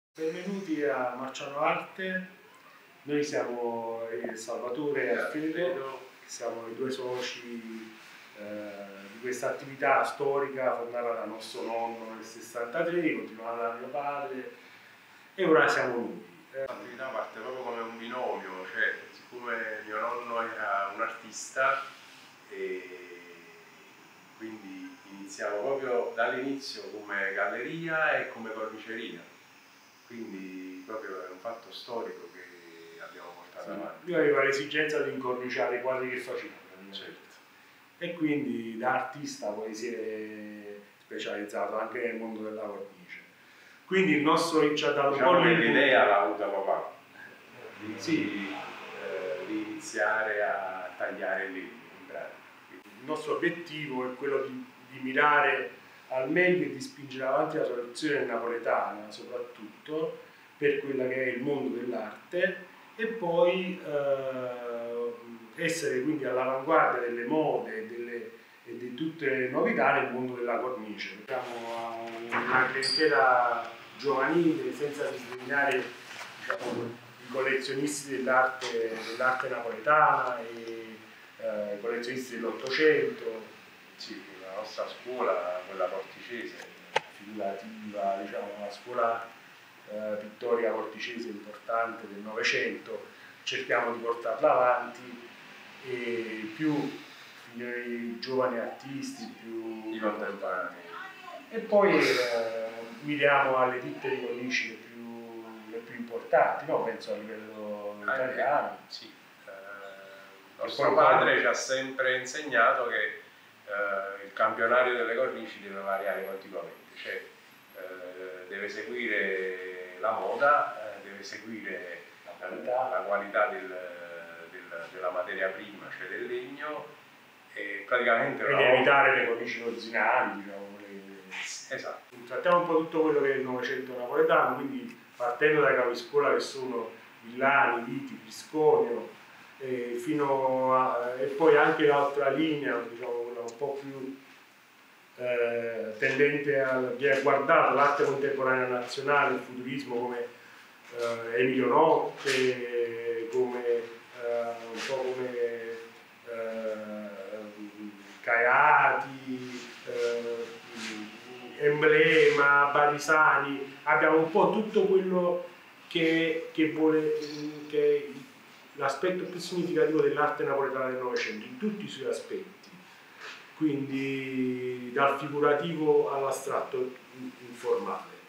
Benvenuti a Marciano Arte, noi siamo Salvatore e Alfredo, siamo i due soci di questa attività storica fondata da nostro nonno nel 63, continuata da mio padre e ora siamo noi. L'attività parte proprio come un binomio, cioè siccome mio nonno era un artista e quindi iniziamo proprio dall'inizio come galleria e come corniceria. Quindi proprio è un fatto storico che abbiamo portato avanti. Io avevo l'esigenza di incorniciare i quadri che facevo, certo. E quindi da artista poi si è specializzato anche nel mondo della cornice. Quindi il nostro ci ha dato diciamo un po' l'idea l'ha avuta papà, sì. di iniziare a tagliare il legno. Il nostro obiettivo è quello di mirare al meglio e di spingere avanti la tradizione napoletana, soprattutto per quella che è il mondo dell'arte, e poi essere quindi all'avanguardia delle mode e di tutte le novità nel mondo della cornice. Siamo una clientela giovanile, senza discriminare, diciamo, i collezionisti dell'arte napoletana e i collezionisti dell'Ottocento. Sì, la nostra scuola, quella porticese, figurativa, diciamo, una scuola pittorica porticese importante del Novecento, cerchiamo di portarla avanti e più i giovani artisti, più i contemporanei. E poi miriamo alle ditte di cornici le più importanti, no? Penso a livello italiano. Sì. Nostro padre ci ha sempre insegnato che il campionario delle cornici deve variare continuamente, cioè deve seguire la moda, deve seguire la qualità della materia prima, cioè del legno, e praticamente evitare le cornici rozzinanti, diciamo. Esatto. Trattiamo un po' tutto quello che è il Novecento napoletano, quindi partendo dai capiscola che sono Villani, Viti, Pisconio, e poi anche l'altra linea, diciamo, quella un po' più tendente a guardare l'arte contemporanea nazionale, il futurismo, come Emilio Notte, come un po' come Caiati, Emblema, Barisani. Abbiamo un po' tutto quello che è l'aspetto più significativo dell'arte napoletana del Novecento, in tutti i suoi aspetti, quindi dal figurativo all'astratto informale.